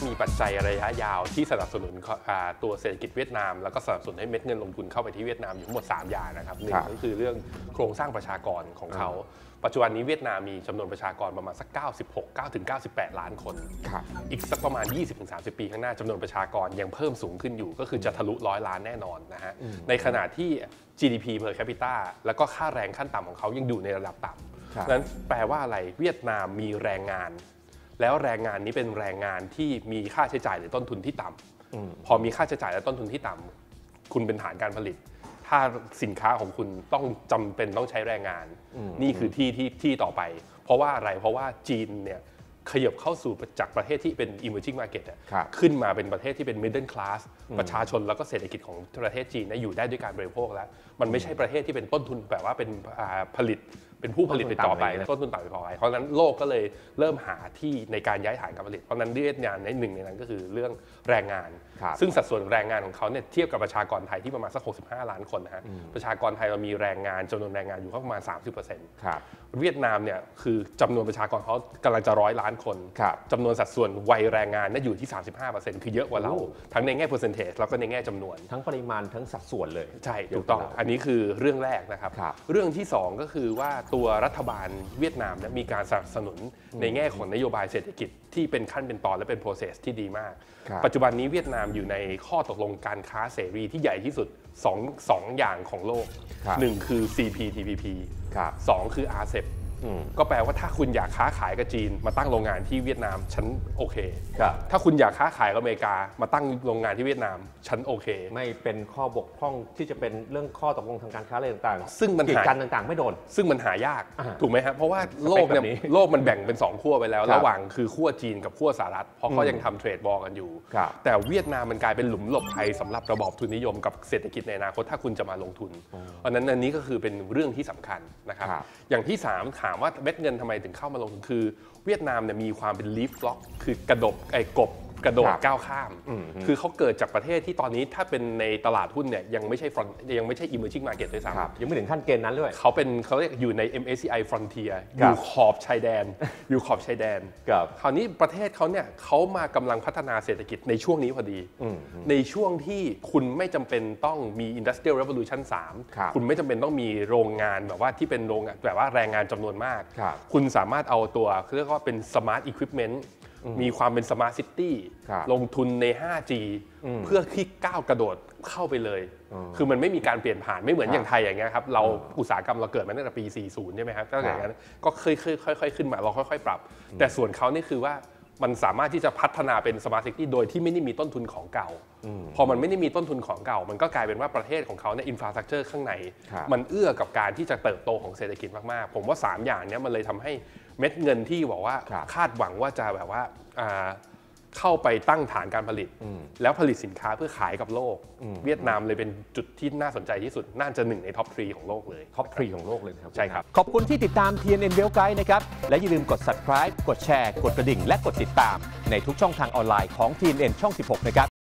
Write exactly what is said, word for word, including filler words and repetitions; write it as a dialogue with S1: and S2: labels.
S1: มีปัจจัยระยะยาวที่สนับสนุนตัวเศรษฐกิจเวียดนามแล้วก็สนับสนุนให้เม็ดเงินลงทุนเข้าไปที่เวียดนามอยู่ทั้งหมดสามอย่างนะครับหนึ่งก็คือเรื่องโครงสร้างประชากรของเขาปัจจุบันนี้เวียดนามมีจำนวนประชากรประมาณสักเก้าสิบหก เก้าถึงเก้าสิบแปดล้านคนอีกสักประมาณ ยี่สิบถึงสามสิบ ปีข้างหน้าจำนวนประชากรยังเพิ่มสูงขึ้นอยู่ก็คือจะทะลุร้อยล้านแน่นอนนะฮะในขณะที่ จี ดี พี per capita แล้วก็ค่าแรงขั้นต่ำของเขายังอยู่ในระดับต่ำนั้นแปลว่าอะไรเวียดนามมีแรงงานแล้วแรงงานนี้เป็นแรงงานที่มีค่าใช้จ่ายหรือต้นทุนที่ต่ำพอมีค่าใช้จ่ายและต้นทุนที่ต่ำคุณเป็นฐานการผลิตถ้าสินค้าของคุณต้องจำเป็นต้องใช้แรงงานนี่คือที่ที่ที่ต่อไปเพราะว่าอะไรเพราะว่าจีนเนี่ยขยับเข้าสู่จากประเทศที่เป็น emerging market ขึ้นมาเป็นประเทศที่เป็น middle class ประชาชนแล้วก็เศรษฐกิจของประเทศจีนอยู่ได้ด้วยการบริโภคแล้วมันไม่ใช่ประเทศที่เป็นต้นทุนแบบว่าเป็นผลิตเป็นผู้ผลิตต่อไปต้นทุนต่ำไปพอไปเพราะฉะนั้นโลกก็เลยเริ่มหาที่ในการย้ายฐานการผลิตเพราะนั้นเวียดนามในหนึ่งในนั้นก็คือเรื่องแรงงานซึ่งสัดส่วนแรงงานของเขาเนี่ยเทียบกับประชากรไทยที่ประมาณสักหกสิบห้าล้านคนนะฮะประชากรไทยเรามีแรงงานจำนวนแรงงานอยู่ประมาณ สามสิบเปอร์เซ็นต์ เวียดนามเนี่ยคือจำนวนประชากรเขากำลังจะร้อยล้านคนจำนวนสัดส่วนวัยแรงงานน่าอยู่ที่ สามสิบห้าเปอร์เซ็นต์ คือเยอะกว่าเราทั้งในแง่ percentage แล้วก็ในแง่จำนวน
S2: ทั้งปริมาณทั้งสัดส่วนเลย
S1: ใช่ถูกต้องอันนี้คือเรื่องแรกนะครับเรื่องที่สองก็คือว่าตัวรัฐบาลเวียดนามมีการสนับสนุนในแง่ของนโยบายเศรษฐกิจที่เป็นขั้นเป็นตอนและเป็น process ที่ดีมากปัจจุบันนี้เวียดนามอยู่ในข้อตกลงการค้าเสรีที่ใหญ่ที่สุดสอง สองอย่างของโลกหนึ่งคือ ซี พี ที พี พี สองคือ อาร์ เซ อี พีก็แปลว่าถ้าคุณอยากค้าขายกับจีนมาตั้งโรงงานที่เวียดนามฉันโอเคถ้าคุณอยากค้าขายกับอเมริกามาตั้งโรงงานที่เวียดนามฉันโอเค
S2: ไม่เป็นข้อบกพร่องที่จะเป็นเรื่องข้อตกลงทางการค้าอะไรต่างๆซึ่งมันกีดกันต่างๆไม่โดน
S1: ซึ่งมันหายากถูกไหมครับเพราะว่าโลกเนี่ยโลกมันแบ่งเป็นสองขั้วไปแล้วระหว่างคือขั้วจีนกับขั้วสหรัฐเพราะเขายังทำเทรดบอลกันอยู่แต่เวียดนามมันกลายเป็นหลุมหลบภัยสำหรับระบอบทุนนิยมกับเศรษฐกิจในอนาคตถ้าคุณจะมาลงทุนเพราะนั้นอันนี้ก็คือเป็นเรื่องที่สำคัญนะครับอย่างที่สามถามว่าเม็ดเงินทำไมถึงเข้ามาลงทุนคือเวียดนามเนี่ยมีความเป็นลีฟฟล็อกคือกระดกไอ้กบกระโดดก้าวข้ามคือเขาเกิดจากประเทศที่ตอนนี้ถ้าเป็นในตลาดหุ้นเนี่ยยังไม่ใช่ยังไม่ใช่ emerging market ด้วยซ้ำ
S2: ยังไม่ถึงขั้นเกณฑ์นั้นด้วย
S1: เขาเป็นเขาเรียกอยู่ใน เอ็ม เอส ซี ไอ Frontier อยู่ขอบชายแดนอยู่ขอบชายแดนคราวนี้ประเทศเขาเนี่ยเขามากำลังพัฒนาเศรษฐกิจในช่วงนี้พอดีในช่วงที่คุณไม่จำเป็นต้องมี Industrial Revolution สามคุณไม่จำเป็นต้องมีโรงงานแบบว่าที่เป็นโรงงานแบบว่าแรงงานจำนวนมากคุณสามารถเอาตัวเรียกว่าเป็น Smart Equipmentมีความเป็น Smart City ลงทุนใน ห้าจี เพื่อที่ก้าวกระโดดเข้าไปเลยคือมันไม่มีการเปลี่ยนผ่านไม่เหมือนอย่างไทยอย่างเงี้ยครับเราอุตสาหกรรมเราเกิดมาตั้งแต่ปี สี่สิบ ใช่ไหมครับก็อย่างนั้นก็ค่อยๆขึ้นมาเราค่อยๆปรับแต่ส่วนเขานี่คือว่ามันสามารถที่จะพัฒนาเป็น Smart City โดยที่ไม่ได้มีต้นทุนของเก่าพอมันไม่ได้มีต้นทุนของเก่ามันก็กลายเป็นว่าประเทศของเขาเนี่ยอินฟราสตรัคเจอร์ข้างในมันเอื้อกับการที่จะเติบโตของเศรษฐกิจมากๆผมว่าสามอย่างนี้มันเลยทำให้เม็ดเงินที่บอกว่าคาดหวังว่าจะแบบว่าเข้าไปตั้งฐานการผลิตแล้วผลิตสินค้าเพื่อขายกับโลกเวียดนามเลยเป็นจุดที่น่าสนใจที่สุดน่าจะหนึ่งในท็อปทรีของโลกเลย
S2: ท็อปทรีของโลกเลยครับ
S1: ใช่ครับ
S2: ขอบคุณที่ติดตาม ที เอ็น เอ็น Wealth Guide นะครับและอย่าลืมกด Subscribe กดแชร์กดกระดิ่งและกดติดตามในทุกช่องทางออนไลน์ของ ที เอ็น เอ็น ช่อง สิบหกนะครับ